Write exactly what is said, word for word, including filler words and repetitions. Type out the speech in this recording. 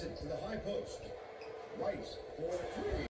Hits it to the high post. Rice for three.